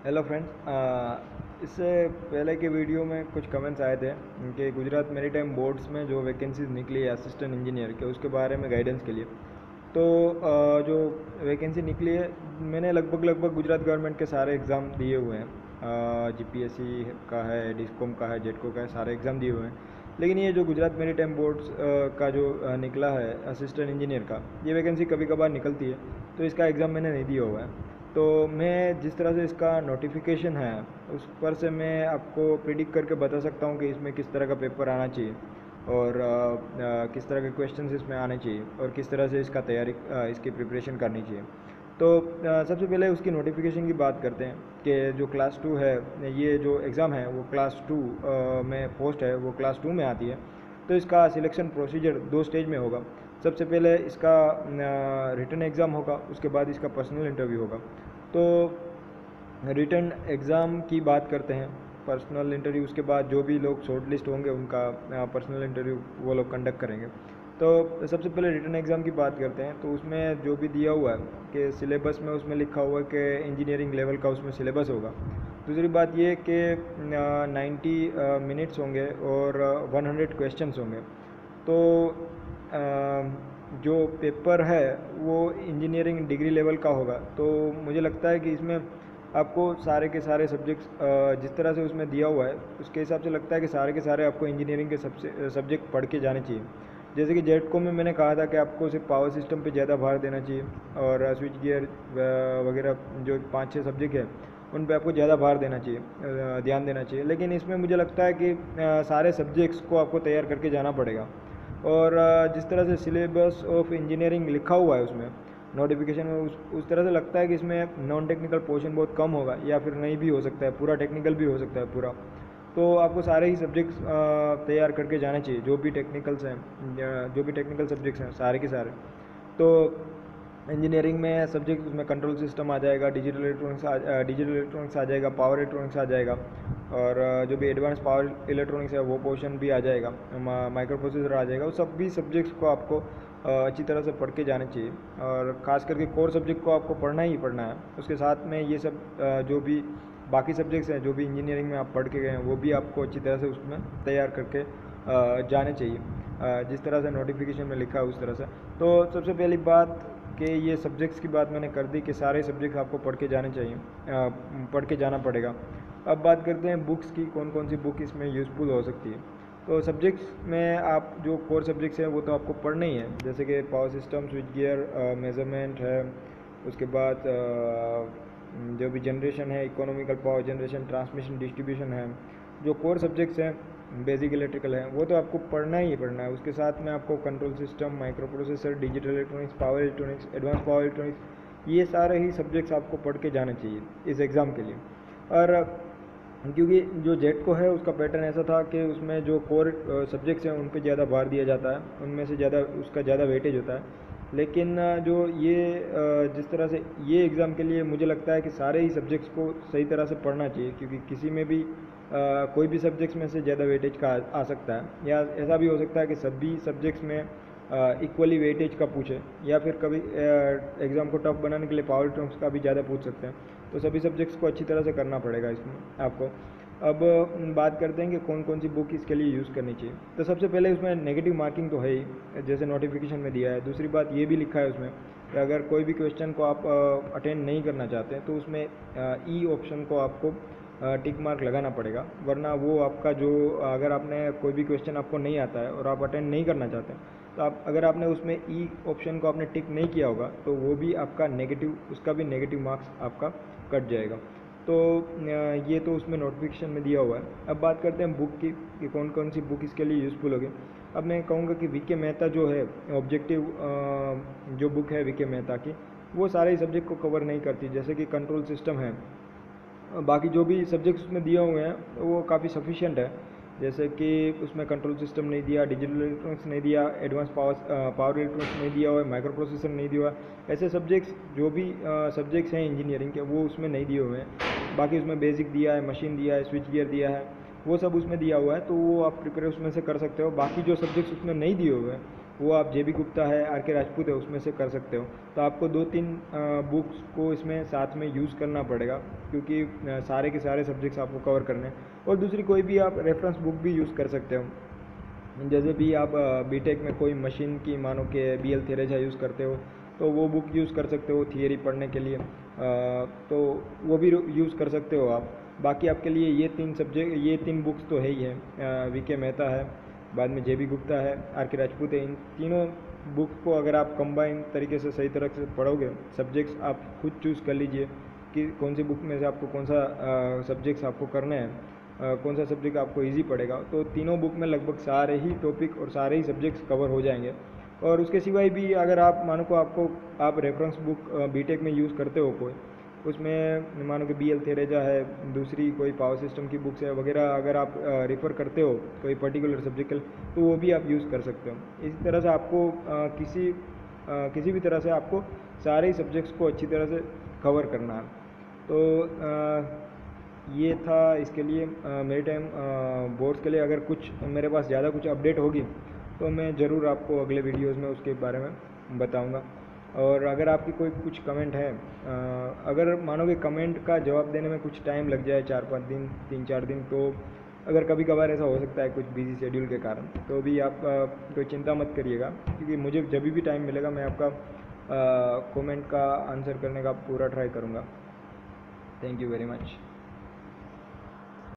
Hello friends, इससे पहले के वीडियो में कुछ कमेंट्स आए थे कि गुजरात मैरीटाइम बोर्ड्स में जो वैकेंसीज निकली है असिस्टेंट इंजीनियर के उसके बारे में गाइडेंस के लिए। तो जो वैकेंसी निकली है, मैंने लगभग गुजरात गवर्नमेंट के सारे एग्ज़ाम दिए हुए हैं। जीपीएससी का है, डिस्कॉम का है, जेडको का है, सारे एग्ज़ाम दिए हुए हैं। लेकिन ये जो गुजरात मैरीटाइम बोर्ड्स का जो निकला है असिस्टेंट इंजीनियर का, ये वैकेंसी कभी कभार निकलती है, तो इसका एग्ज़ाम मैंने नहीं दिया हुआ है। तो मैं जिस तरह से इसका नोटिफिकेशन है उस पर से मैं आपको प्रिडिक्ट करके बता सकता हूँ कि इसमें किस तरह का पेपर आना चाहिए और किस तरह के क्वेश्चंस इसमें आने चाहिए और किस तरह से इसका तैयारी इसकी प्रिपरेशन करनी चाहिए। तो सबसे पहले उसकी नोटिफिकेशन की बात करते हैं कि जो क्लास 2 है, ये जो एग्ज़ाम है वो क्लास 2 में पोस्ट है, वो क्लास 2 में आती है। तो इसका सिलेक्शन प्रोसीजर 2 स्टेज में होगा। सबसे पहले इसका रिटन एग्ज़ाम होगा, उसके बाद इसका पर्सनल इंटरव्यू होगा। तो रिटन एग्ज़ाम की बात करते हैं, पर्सनल इंटरव्यू उसके बाद जो भी लोग शॉर्ट लिस्ट होंगे उनका पर्सनल इंटरव्यू वो लोग कंडक्ट करेंगे। तो सबसे पहले रिटन एग्ज़ाम की बात करते हैं। तो उसमें जो भी दिया हुआ है कि सिलेबस में उसमें लिखा हुआ है कि इंजीनियरिंग लेवल का उसमें सिलेबस होगा। दूसरी बात ये कि 90 मिनट्स होंगे और 100 क्वेश्चंस होंगे। तो जो पेपर है वो इंजीनियरिंग डिग्री लेवल का होगा। तो मुझे लगता है कि इसमें आपको सारे के सारे सब्जेक्ट्स जिस तरह से उसमें दिया हुआ है उसके हिसाब से लगता है कि सारे के सारे आपको इंजीनियरिंग के सबसे सब्जेक्ट पढ़ के जाने चाहिए। जैसे कि जेडको में मैंने कहा था कि आपको सिर्फ पावर सिस्टम पे ज़्यादा भार देना चाहिए और स्विच गियर वगैरह जो 5-6 सब्जेक्ट है उन पे आपको ज़्यादा भार देना चाहिए, ध्यान देना चाहिए। लेकिन इसमें मुझे लगता है कि सारे सब्जेक्ट्स को आपको तैयार करके जाना पड़ेगा। और जिस तरह से सिलेबस ऑफ इंजीनियरिंग लिखा हुआ है उसमें नोटिफिकेशन में, उस तरह से लगता है कि इसमें नॉन टेक्निकल पोर्शन बहुत कम होगा या फिर नहीं भी हो सकता है, पूरा टेक्निकल भी हो सकता है पूरा। तो आपको सारे ही सब्जेक्ट्स तैयार करके जाने चाहिए, जो भी टेक्निकल्स हैं, जो भी टेक्निकल सब्जेक्ट्स हैं सारे के सारे। तो इंजीनियरिंग में सब्जेक्ट उसमें कंट्रोल सिस्टम आ जाएगा, डिजिटल इलेक्ट्रॉनिक्स आ जाएगा, पावर इलेक्ट्रॉनिक्स आ जाएगा और जो भी एडवांस पावर इलेक्ट्रॉनिक्स है वो पोर्शन भी आ जाएगा, माइक्रो प्रोसेसर आ जाएगा। उस सभी सब्जेक्ट्स को आपको अच्छी तरह से पढ़ के जाने चाहिए और ख़ास करके कोर सब्जेक्ट को आपको पढ़ना ही पढ़ना है। उसके साथ में ये सब जो भी बाकी सब्जेक्ट्स हैं जो भी इंजीनियरिंग में आप पढ़ के गए हैं वो भी आपको अच्छी तरह से उसमें तैयार करके जाने चाहिए, जिस तरह से नोटिफिकेशन में लिखा है उस तरह से। तो सबसे पहली बात कि ये सब्जेक्ट्स की बात मैंने कर दी कि सारे सब्जेक्ट्स आपको पढ़ के जाने चाहिए, पढ़ के जाना पड़ेगा। अब बात करते हैं बुक्स की, कौन कौन सी बुक इसमें यूज़फुल हो सकती है। तो सब्जेक्ट्स में आप जो कोर सब्जेक्ट्स हैं वो तो आपको पढ़ना ही है, जैसे कि power system, switch gear, measurement है। उसके बाद जो भी जनरेशन है, economical power generation, transmission, distribution है, जो कोर सब्जेक्ट्स हैं, बेसिक इलेक्ट्रिकल है, वो तो आपको पढ़ना ही पढ़ना है। उसके साथ में आपको control system, micro processor, digital electronics, power electronics, advance power electronics, ये सारे ही सब्जेक्ट्स आपको पढ़ के जाने चाहिए इस एग्ज़ाम के लिए। और क्योंकि जो जेड को है उसका पैटर्न ऐसा था कि उसमें जो कोर सब्जेक्ट्स हैं उन पे ज़्यादा भार दिया जाता है, उनमें से ज़्यादा उसका ज़्यादा वेटेज होता है। लेकिन जो ये जिस तरह से ये एग्ज़ाम के लिए मुझे लगता है कि सारे ही सब्जेक्ट्स को सही तरह से पढ़ना चाहिए, क्योंकि किसी में भी कोई भी सब्जेक्ट्स में से ज़्यादा वेटेज का आ सकता है, या ऐसा भी हो सकता है कि सभी सब्जेक्ट्स में इक्वली वेटेज का पूछे, या फिर कभी एग्ज़ाम को टफ बनाने के लिए पावर टर्म्स का भी ज़्यादा पूछ सकते हैं। तो सभी सब्जेक्ट्स को अच्छी तरह से करना पड़ेगा इसमें आपको। अब बात करते हैं कि कौन कौन सी बुक इसके लिए यूज़ करनी चाहिए। तो सबसे पहले उसमें नेगेटिव मार्किंग तो है ही, जैसे नोटिफिकेशन में दिया है। दूसरी बात ये भी लिखा है उसमें कि अगर कोई भी क्वेश्चन को आप अटेंड नहीं करना चाहते हैं तो उसमें ई ऑप्शन को आपको टिक मार्क लगाना पड़ेगा, वरना वो आपका जो अगर आपने कोई भी क्वेश्चन आपको नहीं आता है और आप अटेंड नहीं करना चाहते हैं तो आप अगर आपने उसमें ई ऑप्शन को आपने टिक नहीं किया होगा तो वो भी आपका नेगेटिव, उसका भी नेगेटिव मार्क्स आपका कट जाएगा। तो ये तो उसमें नोटिफिकेशन में दिया हुआ है। अब बात करते हैं बुक की कि कौन कौन सी बुक इसके लिए यूज़फुल होगी। अब मैं कहूँगा कि वीके मेहता जो है ऑब्जेक्टिव जो बुक है वीके मेहता की, वो सारे ही सब्जेक्ट को कवर नहीं करती। जैसे कि कंट्रोल सिस्टम है, बाकी जो भी सब्जेक्ट्स उसमें दिए हुए हैं वो काफ़ी सफिशिएंट है। जैसे कि उसमें कंट्रोल सिस्टम नहीं दिया, डिजिटल इलेक्ट्रॉनिक्स नहीं दिया, एडवांस पावर इलेक्ट्रॉनिक्स नहीं दिया हुआ है, माइक्रो प्रोसेसर नहीं दिया हुआ है। ऐसे सब्जेक्ट्स जो भी सब्जेक्ट्स हैं इंजीनियरिंग के वो उसमें नहीं दिए हुए हैं। बाकी उसमें बेसिक दिया है, मशीन दिया है, स्विच गियर दिया है, वो सब उसमें दिया हुआ है। तो वो आप प्रिपेयर उसमें से कर सकते हो। बाकी जो सब्जेक्ट्स उसमें नहीं दिए हुए हैं वो आप जे बी गुप्ता है, आर के राजपूत है, उसमें से कर सकते हो। तो आपको 2-3 बुक्स को इसमें साथ में यूज़ करना पड़ेगा, क्योंकि सारे के सारे सब्जेक्ट्स आपको कवर करने हैं। और दूसरी कोई भी आप रेफरेंस बुक भी यूज़ कर सकते हो। जैसे भी आप बीटेक में कोई मशीन की मानो कि बी एल थेरेजा यूज़ करते हो, तो वो बुक यूज़ कर सकते हो थियरी पढ़ने के लिए, तो वो भी यूज़ कर सकते हो आप। बाकी आपके लिए ये तीन बुक्स तो है ही है, वी के मेहता है, बाद में जे बी गुप्ता है, आर के राजपूत है। इन तीनों बुक्स को अगर आप कंबाइन तरीके से सही तरह से पढ़ोगे, सब्जेक्ट्स आप खुद चूज़ कर लीजिए कि कौन सी बुक में से आपको कौन सा सब्जेक्ट्स आपको करने हैं, कौन सा सब्जेक्ट आपको इजी पड़ेगा। तो तीनों बुक में लगभग सारे ही टॉपिक और सारे ही सब्जेक्ट्स कवर हो जाएंगे। और उसके सिवाय भी अगर आप मानो को आपको आप रेफरेंस बुक बीटेक में यूज़ करते हो कोई, उसमें मानो कि बी एल थेरेजा है, दूसरी कोई पावर सिस्टम की बुक्स है वगैरह, अगर आप रेफ़र करते हो कोई पर्टिकुलर सब्जेक्ट के लिए, तो वो भी आप यूज़ कर सकते हो। इसी तरह से आपको किसी भी तरह से आपको सारे ही सब्जेक्ट्स को अच्छी तरह से कवर करना है। तो ये था इसके लिए मेरे टाइम बोर्ड्स के लिए। अगर कुछ मेरे पास ज़्यादा कुछ अपडेट होगी तो मैं ज़रूर आपको अगले वीडियोज़ में उसके बारे में बताऊँगा। और अगर आपकी कोई कुछ कमेंट है, अगर मानोगे कमेंट का जवाब देने में कुछ टाइम लग जाए, 4-5 दिन, 3-4 दिन, तो अगर कभी कभार ऐसा हो सकता है कुछ बिजी शेड्यूल के कारण, तो भी आप कोई चिंता मत करिएगा, क्योंकि मुझे जब भी टाइम मिलेगा मैं आपका कमेंट का आंसर करने का पूरा ट्राई करूँगा। Thank you very much.